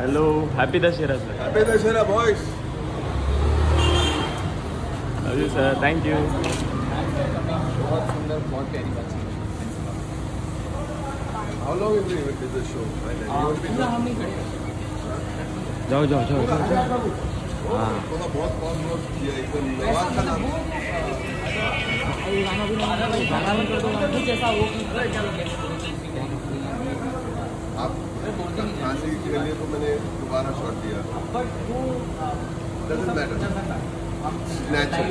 Hello, happy Dussehra sir. Happy Dussehra boys. Love you sir, thank you. बहुत सुंदर, बहुत प्यारी बात। How long is the show? हम नहीं खड़े। जाओ जाओ जाओ जाओ। हाँ। थोड़ा बहुत बहुत किया एकदम नवाज का नाम। गाना भी कर दो जैसा वो आप खांसी के लिए तो मैंने दोबारा शॉट दिया। Doesn't matter. Natural.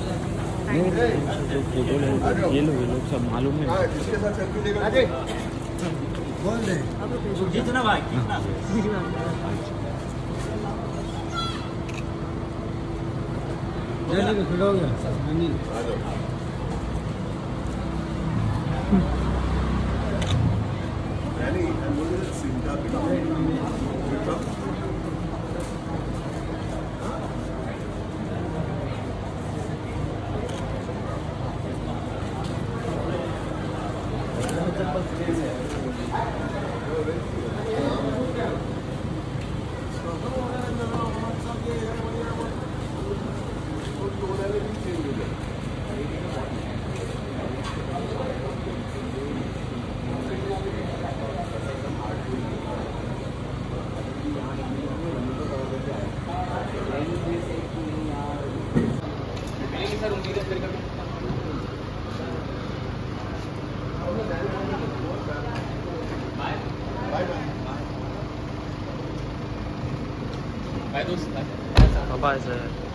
ये लोग सब मालूम है। हाँ, जिसके साथ सेल्फी लेगा बोल दे। कितना भाई कितना जल्दी खड़ा हो गया अनिल। आ जाओ। यानी मुझे सिंधा भी बाय दोस्त बाय सर।